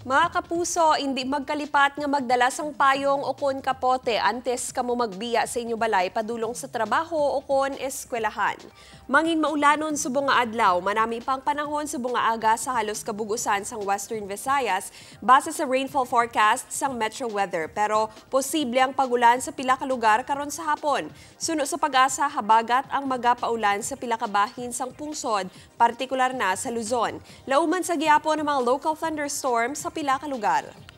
Mga kapuso, hindi magkalipat nga magdala sang payong o kon kapote antes kamo magbiya sa inyo balay padulong sa trabaho o kon eskwelahan. Mangin maulanon subong nga adlaw, manami pang panahon subong nga aga sa halos kabugusan sang Western Visayas base sa rainfall forecast sang Metro Weather. Pero posible ang pag-ulan sa pila ka lugar karon sa hapon. Suno sa pag-asa, habagat ang magapaulan sa pila ka bahin sang pungsod, partikular na sa Luzon. Lauman sa gihapon ang mga local thunderstorms sa pila ka lugar.